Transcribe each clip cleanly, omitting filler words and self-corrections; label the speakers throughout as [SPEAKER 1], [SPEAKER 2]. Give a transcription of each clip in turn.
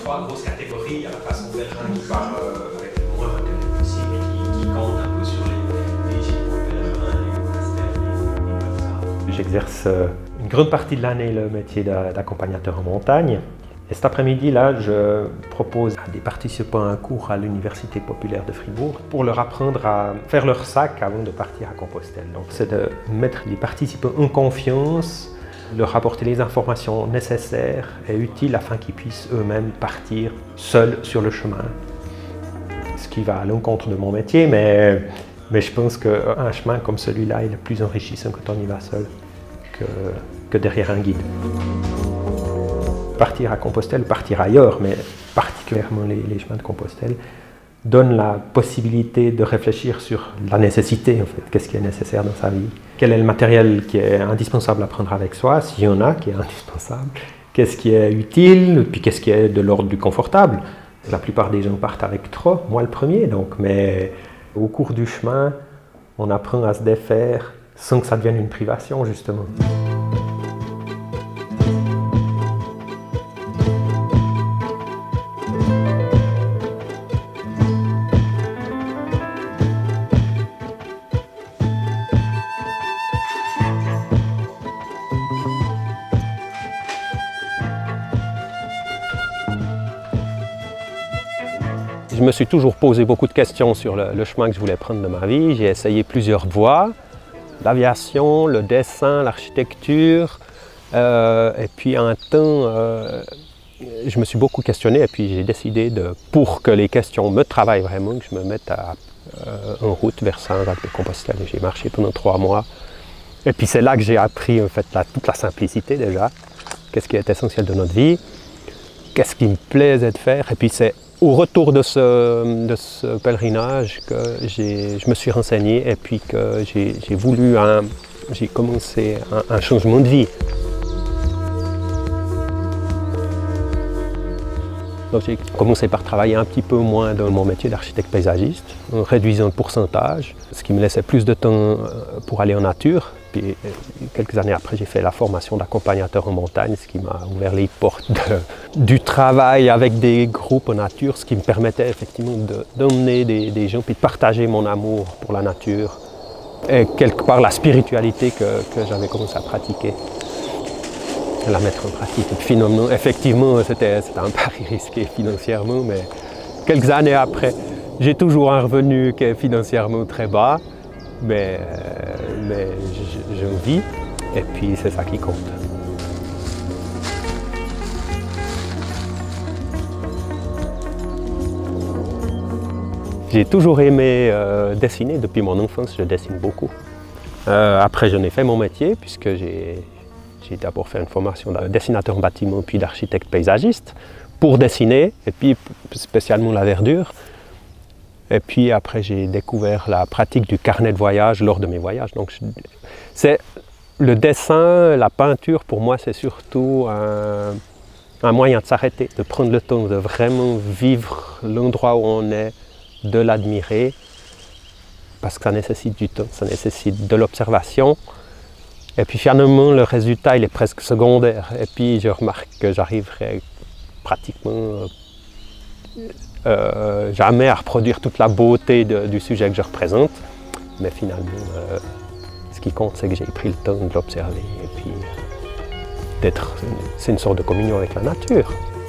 [SPEAKER 1] trois grosses catégories. Il y a la façon pèlerin qui part avec le moins matériel possible et qui compte un peu sur les gîtes pèlerins, les monastères, et comme ça. J'exerce une grande partie de l'année le métier d'accompagnateur en montagne. Et cet après-midi-là, je propose à des participants un cours à l'Université populaire de Fribourg pour leur apprendre à faire leur sac avant de partir à Compostelle. Donc, c'est de mettre les participants en confiance, leur apporter les informations nécessaires et utiles afin qu'ils puissent eux-mêmes partir seuls sur le chemin. Ce qui va à l'encontre de mon métier, mais je pense qu'un chemin comme celui-là est plus enrichissant quand on y va seul que derrière un guide. Partir à Compostelle, partir ailleurs, mais particulièrement les chemins de Compostelle, donne la possibilité de réfléchir sur la nécessité, en fait. Qu'est-ce qui est nécessaire dans sa vie? Quel est le matériel qui est indispensable à prendre avec soi, s'il y en a qui est indispensable? Qu'est-ce qui est utile? Puis qu'est-ce qui est de l'ordre du confortable? La plupart des gens partent avec trop, moi le premier, donc. Mais au cours du chemin, on apprend à se défaire sans que ça devienne une privation, justement. Je me suis toujours posé beaucoup de questions sur le chemin que je voulais prendre de ma vie. J'ai essayé plusieurs voies, l'aviation, le dessin, l'architecture. Et puis à un temps, je me suis beaucoup questionné et puis j'ai décidé, pour que les questions me travaillent vraiment, que je me mette en route vers Saint-Jacques-de-Compostelle. J'ai marché pendant 3 mois. Et puis c'est là que j'ai appris en fait, toute la simplicité déjà. Qu'est-ce qui est essentiel de notre vie, qu'est-ce qui me plaisait de faire. Et puis c'est au retour de ce pèlerinage que je me suis renseigné et puis que j'ai commencé un changement de vie. Donc j'ai commencé par travailler un petit peu moins dans mon métier d'architecte paysagiste, en réduisant le pourcentage, ce qui me laissait plus de temps pour aller en nature. Puis quelques années après, j'ai fait la formation d'accompagnateur en montagne, ce qui m'a ouvert les portes du travail avec des groupes en nature, ce qui me permettait effectivement d'emmener des gens puis de partager mon amour pour la nature et quelque part la spiritualité que j'avais commencé à pratiquer, la mettre en pratique. Et puis finalement, effectivement, c'était un pari risqué financièrement, mais quelques années après, j'ai toujours un revenu qui est financièrement très bas. Mais je vis et puis c'est ça qui compte. J'ai toujours aimé dessiner, depuis mon enfance je dessine beaucoup. Après j'en ai fait mon métier puisque j'ai d'abord fait une formation de dessinateur en bâtiment puis d'architecte paysagiste pour dessiner et puis spécialement la verdure. Et puis après, j'ai découvert la pratique du carnet de voyage lors de mes voyages. Donc, c'est le dessin, la peinture, pour moi, c'est surtout un moyen de s'arrêter, de prendre le temps de vraiment vivre l'endroit où on est, de l'admirer, parce que ça nécessite du temps, ça nécessite de l'observation. Et puis finalement, le résultat, il est presque secondaire. Et puis, je remarque que j'arriverai pratiquement jamais à reproduire toute la beauté du sujet que je représente, mais finalement, ce qui compte, c'est que j'ai pris le temps de l'observer et puis c'est une sorte de communion avec la nature.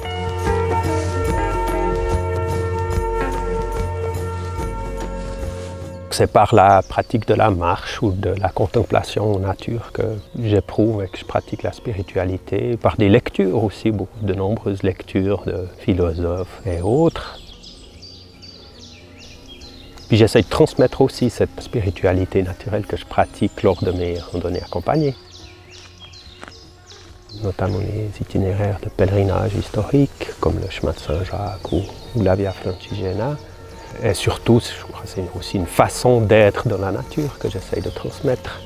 [SPEAKER 1] C'est par la pratique de la marche ou de la contemplation en nature que j'éprouve et que je pratique la spiritualité, par des lectures aussi, de nombreuses lectures de philosophes et autres. Puis j'essaie de transmettre aussi cette spiritualité naturelle que je pratique lors de mes randonnées accompagnées. Notamment les itinéraires de pèlerinage historiques, comme le chemin de Saint-Jacques ou la Via Francigena. Et surtout, je crois que c'est aussi une façon d'être dans la nature que j'essaie de transmettre.